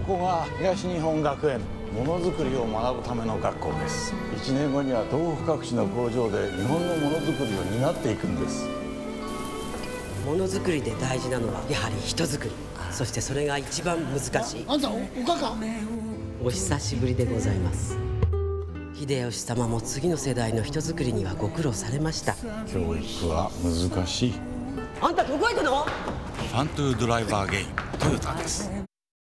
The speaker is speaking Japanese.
こが東日本学園ものづくりを学ぶための学校です。1年後には東北各地の工場で日本のものづくりを担っていくんです。 ものづくりで大事なのはやはり人づくり、そしてそれが一番難しい。 あんたおかか。 お久しぶりでございます。秀吉様も次の世代の人づくりにはご苦労されました。 教育は難しい。 あんたどこ行くの？ ファントゥードライバーゲイントヨタです。